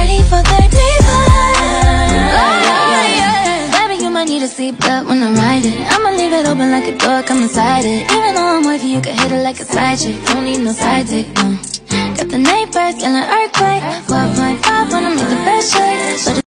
ready for 35. Baby, you might need a seatbelt when I ride it. I'ma leave it open like a door, come inside it. Even though I'm with you, you can hit it like a side chick. Don't need no side dick, no. Got the neighbors, yelling earthquake. 12.5 when I make the best shake.